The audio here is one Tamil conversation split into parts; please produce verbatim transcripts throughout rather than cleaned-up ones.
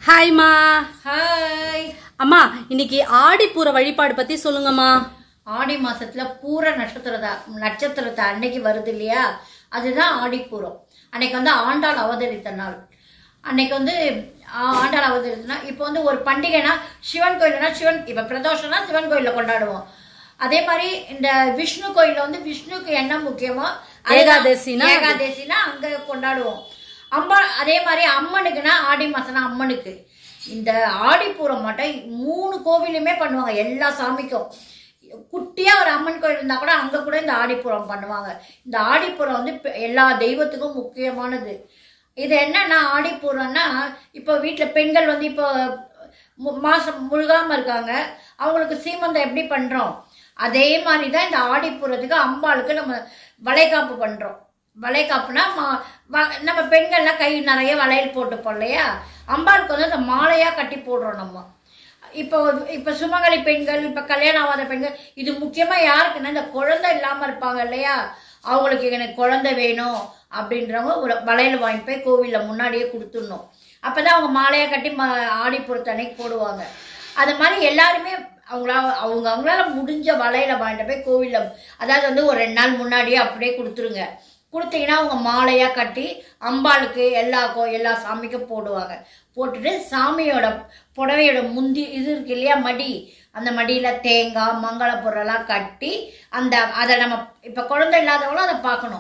ஹாய் மா. ஹாய் அம்மா, இன்னைக்கு ஆடிப்பூர வழிபாடு பத்தி சொல்லுங்கம்மா. ஆடி மாசத்துல பூர நட்சத்திரத்தை நட்சத்திரத்தை அன்னைக்கு வருது இல்லையா, அதுதான் ஆடிப்பூரம். அன்னைக்கு வந்து ஆண்டாள் அவதரித்த நாள். அன்னைக்கு வந்து ஆண்டாள் அவதரித்தனா இப்போ வந்து ஒரு பண்டிகைனா சிவன் கோயில்னா சிவன், இப்ப பிரதோஷம்னா சிவன் கோயில்ல கொண்டாடுவோம். அதே மாதிரி இந்த விஷ்ணு கோயில்ல வந்து விஷ்ணுக்கு என்ன முக்கியமோ ஏகாதசினா ஏகாதசினா அங்க கொண்டாடுவோம். அம்மா அதே மாதிரி அம்மனுக்குன்னா ஆடி மாசம்னா அம்மனுக்கு. இந்த ஆடிப்பூரம் மட்டும் மூணு கோவிலுமே பண்ணுவாங்க. எல்லா சாமிக்கும் குட்டியா ஒரு அம்மன் கோயில் இருந்தா கூட அங்க கூட இந்த ஆடிப்பூரம் பண்ணுவாங்க. இந்த ஆடிப்பூரம் வந்து எல்லா தெய்வத்துக்கும் முக்கியமானது. இது என்னன்னா ஆடிப்பூரம்னா, இப்போ வீட்டுல பெண்கள் வந்து இப்போ மாசம் முழுகாம இருக்காங்க, அவங்களுக்கு சீமந்தம் எப்படி பண்றோம் அதே மாதிரிதான் இந்த ஆடிப்பூரத்துக்கு அம்பாளுக்கு நம்ம வளைகாப்பு பண்றோம். வளைகாப்புனா நம்ம பெண்கள்லாம் கை நிறைய வளையல் போட்டுப்போம் இல்லையா, அம்பாளுக்கு வந்து அந்த மாலையா கட்டி போடுறோம் நம்ம. இப்போ இப்ப சுமங்கலி பெண்கள், இப்ப கல்யாணம் ஆகாத பெண்கள், இது முக்கியமா யாருக்குன்னா இந்த குழந்தை இல்லாம இருப்பாங்க இல்லையா, அவங்களுக்கு எனக்கு குழந்தை வேணும் அப்படின்றவங்க ஒரு வளையல் வாங்கி போய் கோவில்ல முன்னாடியே கொடுத்துடணும். அப்பதான் அவங்க மாலையா கட்டி ஆடிப்பூரத்து அன்னைக்கு போடுவாங்க. அது மாதிரி எல்லாருமே அவங்களா அவங்க அவங்களால முடிஞ்ச வளையல வாங்கிட்டு போய் கோவில்ல, அதாவது வந்து ஒரு ரெண்டு நாள் முன்னாடியே அப்படியே கொடுத்துருங்க. கொடுத்தீங்கன்னா அவங்க மாலையா கட்டி அம்பாளுக்கு எல்லா கோ எல்லா சாமிக்கும் போடுவாங்க. போட்டுட்டு சாமியோட புடவையோட முந்தி இது இருக்கு இல்லையா, மடி, அந்த மடியில தேங்காய் மங்கள பொருளெல்லாம் கட்டி அந்த அதை நம்ம இப்ப குழந்தை இல்லாதவங்களும் அதை பார்க்கணும்.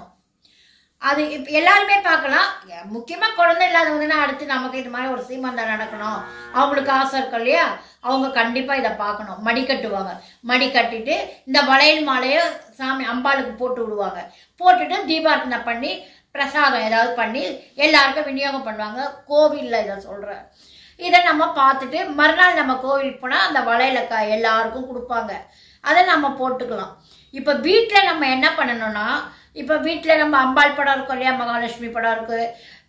அது இப்ப எல்லாருமே பார்க்கலாம். முக்கியமா குழந்தை இல்லாதவங்கன்னா அடுத்து நமக்கு இது மாதிரி ஒரு சீமந்தம் நடக்கணும், அவங்களுக்கு ஆசை இருக்கும் இல்லையா, அவங்க கண்டிப்பா இதை பார்க்கணும். மடி கட்டுவாங்க. மடி கட்டிட்டு இந்த வளையல் மாலைய சாமி அம்பாளுக்கு போட்டு விடுவாங்க. போட்டுட்டு தீபார்த்தனை பண்ணி பிரசாதம் ஏதாவது பண்ணி எல்லாருக்கும் விநியோகம் பண்ணுவாங்க. கோவில்ல இதை சொல்றேன். இதை நம்ம பார்த்துட்டு மறுநாள் நம்ம கோவிலுக்கு போனா அந்த வளையல எல்லாருக்கும் கொடுப்பாங்க. அதை நம்ம போட்டுக்கலாம். இப்ப வீட்டுல நம்ம என்ன பண்ணணும்னா, இப்ப வீட்டுல நம்ம அம்பாள் படம் இருக்கும் இல்லையா, மகாலட்சுமி படம் இருக்கு,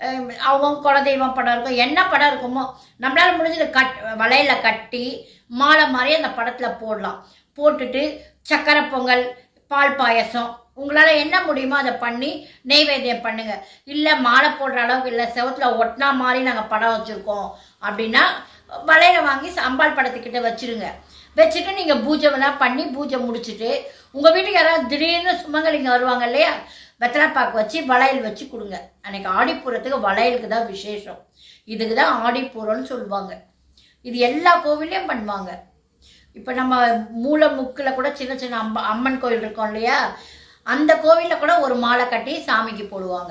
அவங்க குலதெய்வம் படம் இருக்கும், என்ன படம் இருக்குமோ நம்மளால முடிஞ்சது கட் வளையல கட்டி மாலை மாதிரி அந்த படத்துல போடலாம். போட்டுட்டு சக்கரை பொங்கல், பால் பாயசம், உங்களால என்ன முடியுமோ அதை பண்ணி நெய்வேத்தியம் பண்ணுங்க. இல்ல மாலை போடுற அளவுக்கு இல்ல, செவத்துல ஒட்டினா மாதிரி நாங்க படம் வச்சிருக்கோம் அப்படின்னா வளையல வாங்கி அம்பாள் படத்துக்கிட்ட வச்சிருங்க. வச்சுட்டு நீங்க பூஜை எல்லாம் பண்ணி பூஜை முடிச்சுட்டு உங்க வீட்டுக்கு யாராவது திடீர்னு சுமங்கலிங்க வருவாங்க இல்லையா, வெத்தலைப்பாக்கு வச்சு வளையல் வச்சு கொடுங்க. அன்னைக்கு ஆடிப்பூரத்துக்கு வளையலுக்கு தான் விசேஷம். இதுக்குதான் ஆடிப்பூரம்னு சொல்லுவாங்க. இது எல்லா கோவிலையும் பண்ணுவாங்க. இப்ப நம்ம மூல முக்குல கூட சின்ன சின்ன அம்ப அம்மன் கோயில் இருக்கோம் இல்லையா, அந்த கோவில்ல கூட ஒரு மாலை கட்டி சாமிக்கு போடுவாங்க.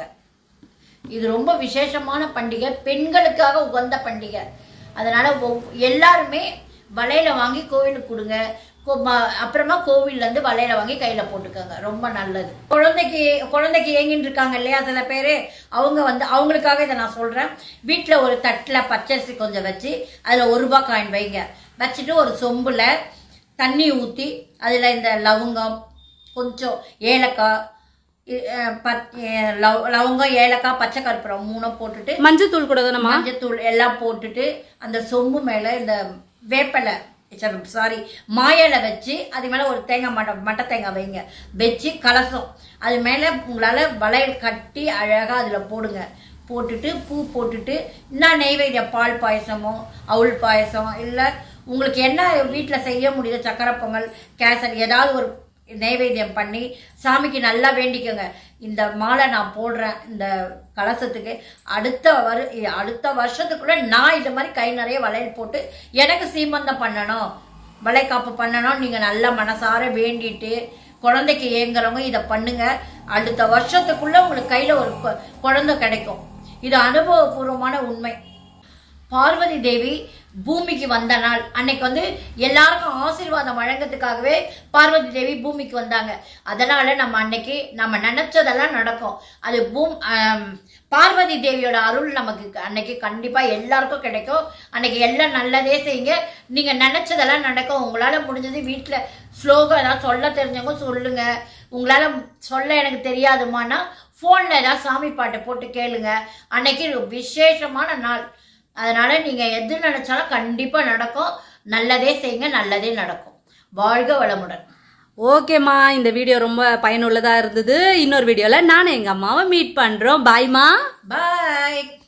இது ரொம்ப விசேஷமான பண்டிகை, பெண்களுக்காக உகந்த பண்டிகை. அதனால எல்லாருமே வளையல வாங்கி கோவிலுக்கு கொடுங்க. அப்புறமா கோவில்ல இருந்து வளையல வாங்கி கையில போட்டுக்கோங்க, ரொம்ப நல்லது. குழந்தைக்கு குழந்தைக்கு ஏங்கிட்டு இருக்காங்க இல்லையா சில பேரு, அவங்க வந்து அவங்களுக்காக இதை நான் சொல்றேன். வீட்டுல ஒரு தட்டுல பச்சரிசி கொஞ்சம் வச்சு அதுல ஒரு ரூபாய் காயின் வைங்க. வச்சுட்டு ஒரு சொம்புல தண்ணி ஊத்தி அதுல இந்த லவங்கம், கொஞ்சம் ஏலக்காய், லவங்கம், ஏலக்காய், பச்சை கற்பூரம் மூணும் போட்டுட்டு மஞ்சத்தூள் கூட மஞ்சத்தூள் எல்லாம் போட்டுட்டு அந்த சொம்பு மேல இந்த வேப்பலை சாரி மாயலை வச்சு அது மேல ஒரு தேங்காய் மட்ட மட்டை தேங்காய் வைங்க. வச்சு கலசம் அது மேல உங்களால வளையல் கட்டி அழகா அதுல போடுங்க. போட்டுட்டு பூ போட்டுட்டு இன்னும் நெய்வேத்தியம் பால் பாயசமோ அவுள் பாயசம், இல்ல உங்களுக்கு என்ன வீட்டுல செய்ய முடியுதோ சக்கரை பொங்கல், கேசரி, ஏதாவது ஒரு நைவேத்தியம் பண்ணி சாமிக்கு நல்லா வேண்டிக்கோங்க. இந்த மாலை நான் போடுறேன் இந்த கலசத்துக்கு, அடுத்த வரு அடுத்த வருஷத்துக்குள்ள நான் இது மாதிரி கை நிறைய வளையல் போட்டு எனக்கு சீமந்தம் பண்ணணும், வளைகாப்பு பண்ணணும், நீங்க நல்ல மனசார வேண்டிட்டு குழந்தைக்கு ஏங்குறவங்க இதை பண்ணுங்க. அடுத்த வருஷத்துக்குள்ள உங்களுக்கு கையில ஒரு குழந்தை கிடைக்கும். இது அனுபவபூர்வமான உண்மை. பார்வதி தேவி பூமிக்கு வந்த நாள் அன்னைக்கு வந்து எல்லாருக்கும் ஆசீர்வாதம் வழங்கத்துக்காகவே பார்வதி தேவி பூமிக்கு வந்தாங்க. அதனால நம்ம அன்னைக்கு நம்ம நினைச்சதெல்லாம் நடக்கும். அது பூம் பார்வதி தேவியோட அருள் நமக்கு அன்னைக்கு கண்டிப்பா எல்லாருக்கும் கிடைக்கும். அன்னைக்கு எல்லாம் நல்லதே செய்யுங்க, நீங்க நினைச்சதெல்லாம் நடக்கும். உங்களால முடிஞ்சது வீட்டுல ஸ்லோகம் ஏதாவது சொல்ல தெரிஞ்சவங்க சொல்லுங்க. உங்களால சொல்ல எனக்கு தெரியாதுமானா போன்ல ஏதாவது சாமி பாட்டை போட்டு கேளுங்க. அன்னைக்கு விசேஷமான நாள். அதனால நீங்க எது நினைச்சாலும் கண்டிப்பா நடக்கும். நல்லதே செய்யுங்க, நல்லதே நடக்கும். வாழ்க வளமுடன். ஓகேம்மா, இந்த வீடியோ ரொம்ப பயனுள்ளதா இருந்தது. இன்னொரு வீடியோல நானும் எங்க அம்மாவை மீட் பண்றோம். பாய்மா. பாய்.